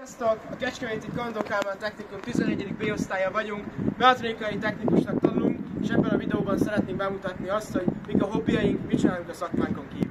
Sziasztok! A Kecskeméti Kandó Kálmán Technikum 11.B osztálya vagyunk, mechatronikai technikusnak tanulunk, és ebben a videóban szeretnénk bemutatni azt, hogy mik a hobbiaink, mit csinálunk a szakmánkon kívül.